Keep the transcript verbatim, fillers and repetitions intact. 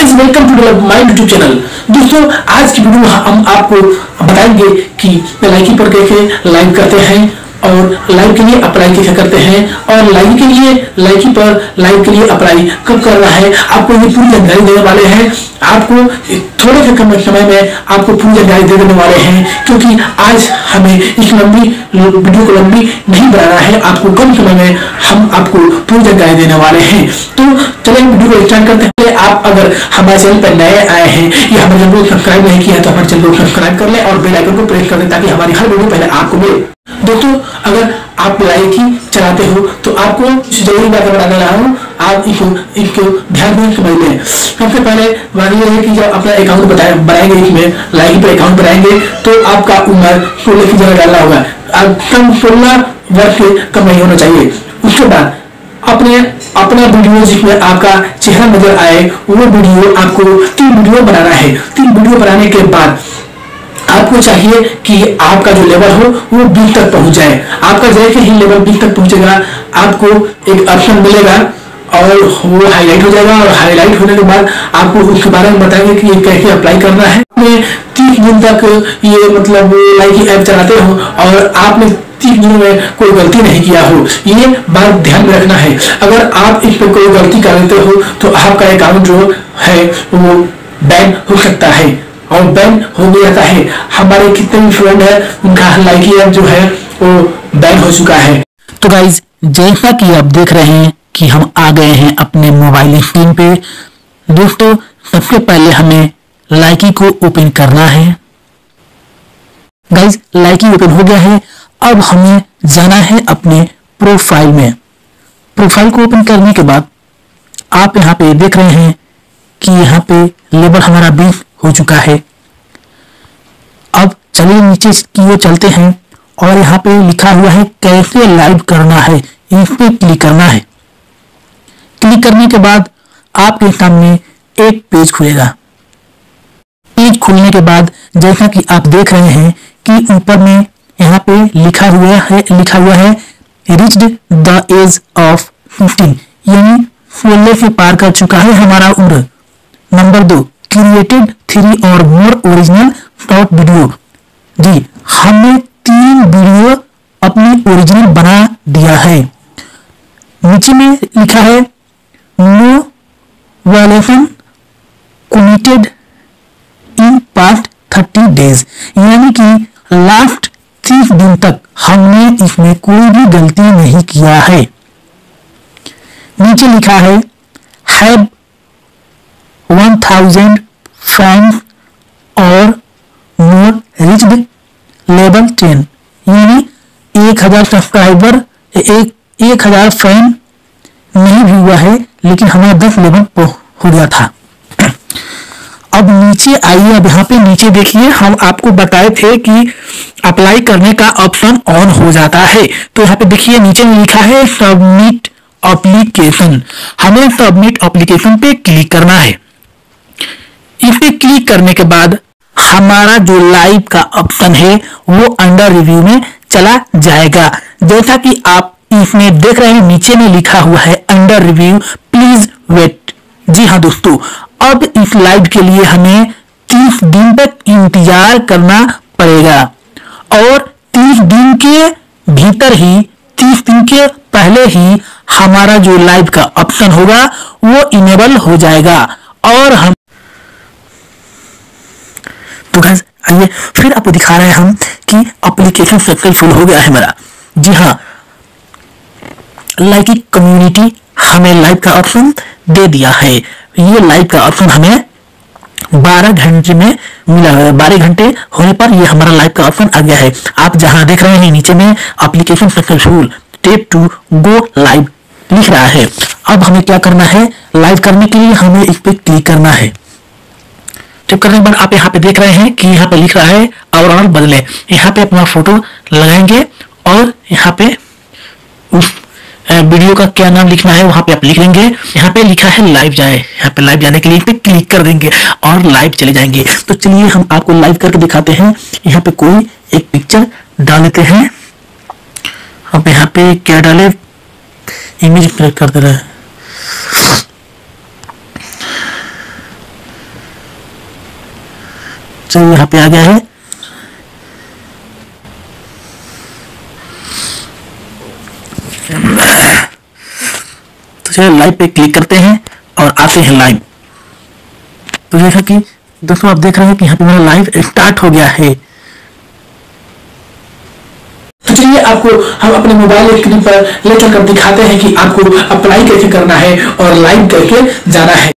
Guys welcome to my YouTube channel. दोस्तों आज की वीडियो में हम आपको बताएंगे कि लाइकी पर कैसे लाइव करते हैं और लाइव के लिए अप्लाई कैसे करते हैं और लाइव के लिए लाइकी पर लाइव के लिए अप्लाई कब करना है, आपको ये पूरी जानकारी देने वाले हैं। आपको थोड़े से कम समय में आपको पूरी जानकारी दे देने वाले हैं, क्योंकि आज हमें इस लंबी वीडियो को लंबी नहीं बनाना है, आपको कम समय में हम आपको पूरी जानकारी देने वाले हैं। तो चलिए वीडियो को स्टार्ट करते हैं। आप अगर हमारे चैनल पर नए आए हैं या हमारे चैनल को सब्सक्राइब नहीं किया है तो हमारे चैनल को सब्सक्राइब कर लें और बेल आइकन को प्रेस कर दें ताकि हमारी हर वीडियो पहले आपको मिले। दोस्तों अगर आप लाइकी चलाते हो तो आपको जरूरी बात बताने रहा हूँ, आप इसको इसको ध्यान में समझ लें। सबसे पहले बात यह है कि जब अपना अकाउंट बताए बनाएंगे, इसमें लाइकी पर अकाउंट बनाएंगे तो आपका उम्र सोलह की जगह डालना होगा, कम सोलह वर्ष से कम नहीं होना चाहिए। उसके बाद अपने अपना वीडियो जिसमें आपका चेहरा नजर आए वो वीडियो आपको तीन वीडियो बनाना है। तीन वीडियो बनाने के बाद आपको चाहिए कि आपका जो लेवल हो वो बीस तक पहुंच जाए। आपका जैसे ही लेवल बीस तक पहुंचेगा आपको एक ऑप्शन मिलेगा और वो हाईलाइट हो जाएगा और हाईलाइट होने के बाद आपको उसके बारे में बताएंगे कि ये कैसे अप्लाई करना है। तीस दिन तक ये मतलब लाइकी ऐप चलाते हो और आपने तीस दिनों में कोई गलती नहीं किया हो, ये बात ध्यान में रखना है। अगर आप इस पर कोई गलती कर लेते हो तो आपका अकाउंट जो है वो बैन हो सकता है और बैन हो गया है। हमारे कितने भी फ्रेंड है उनका लाइकी ऐप जो है वो बैन हो चुका है। तो गाइज जैसा कि आप देख रहे हैं कि हम आ गए हैं अपने मोबाइल स्क्रीन पे। दोस्तों सबसे पहले हमें लाइकी को ओपन करना है। गाइज लाइकी ओपन हो गया है। अब हमें जाना है अपने प्रोफाइल में। प्रोफाइल को ओपन करने के बाद आप यहाँ पे देख रहे हैं कि यहाँ पे लेवल हमारा बीस हो चुका है। अब चलिए नीचे की ओर चलते हैं और यहाँ पे लिखा हुआ है कैसे लाइव करना है, इस पे क्लिक करना है। क्लिक करने के बाद आपके सामने एक पेज खुलेगा। पेज खुलने के बाद जैसा कि आप देख रहे हैं कि ऊपर में यहाँ पे लिखा हुआ है लिखा हुआ है reached the age of fifteen, यानी सोलह से पार कर चुका है हमारा उम्र। नंबर दो, क्रिएटेड थ्री और मोर ओरिजिनल शॉर्ट वीडियो। जी हमने तीन वीडियो अपनी ओरिजिनल बना दिया है। नीचे में लिखा है no violation committed in past thirty days, यानी कि लास्ट तीस दिन तक हमने इसमें कोई भी गलती नहीं किया है। नीचे लिखा है हैव वन थाउजेंड फैंस और मोर रिच्ड लेवल टेन, यानी एक हजार सब्सक्राइबर एक एक हजार फैन नहीं भी हुआ है लेकिन हमारा दस लेवल हो गया था। अब नीचे आइए, अब यहाँ पे नीचे देखिए हम आपको बताए थे कि अप्लाई करने का ऑप्शन ऑन हो जाता है। तो यहाँ पे देखिए नीचे में लिखा है सबमिट एप्लीकेशन। हमें सबमिट एप्लीकेशन पे क्लिक करना है। इस पे क्लिक करने के बाद हमारा जो लाइव का ऑप्शन है वो अंडर रिव्यू में चला जाएगा। जैसा कि आप इसमें देख रहे हैं नीचे में लिखा हुआ है अंडर रिव्यू प्लीज वेट। जी हाँ दोस्तों, अब इस लाइव के लिए हमें तीस दिन तक इंतजार करना पड़ेगा और तीस दिन के भीतर ही तीस दिन के पहले ही हमारा जो लाइव का ऑप्शन होगा वो इनेबल हो जाएगा और हम तो गाइस आइए फिर आपको दिखा रहे हैं हम कि एप्लीकेशन सक्सेसफुल हो गया है हमारा। जी हाँ, लाइकी कम्युनिटी हमें लाइव का ऑप्शन दे दिया है। ये लाइव का ऑप्शन हमें बारह घंटे में मिला है। बारह घंटे होने पर ये हमारा लाइव का ऑप्शन आ गया है। आप जहां देख रहे हैं नीचे में application successful tap to go live लिख रहा है। अब हमें क्या करना है, लाइव करने के लिए हमें इस पे क्लिक करना है। टेप करने के बाद आप यहाँ पे देख रहे हैं कि यहाँ पे लिख रहा है और बदले। यहाँ पे अपना फोटो लगाएंगे और यहाँ पे उस वीडियो का क्या नाम लिखना है वहां पे आप लिख लेंगे। यहाँ पे लिखा है लाइव जाए, यहाँ पे लाइव जाने के लिए पे क्लिक कर देंगे और लाइव चले जाएंगे। तो चलिए हम आपको लाइव करके दिखाते हैं। यहाँ पे कोई एक पिक्चर डाल लेते हैं। अब यहाँ पे क्या डाले, इमेज क्लिक कर दे रहा है। चलिए यहाँ पे आ गया है। तो चलिए लाइव पे क्लिक करते हैं और आते हैं लाइव। तो जैसा कि दोस्तों आप देख रहे हैं कि यहाँ पे मेरा लाइव स्टार्ट हो गया है। तो चलिए आपको हम अपने मोबाइल स्क्रीन पर ले चलकर दिखाते हैं कि आपको अप्लाई कैसे करना है और लाइव करके जाना है।